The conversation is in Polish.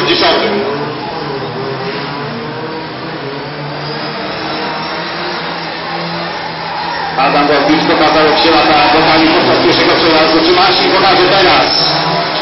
10. Adam Głowic pokazał, jak się lata bokami podczas pierwszego przejazdu. Czy Marcin pokaże teraz?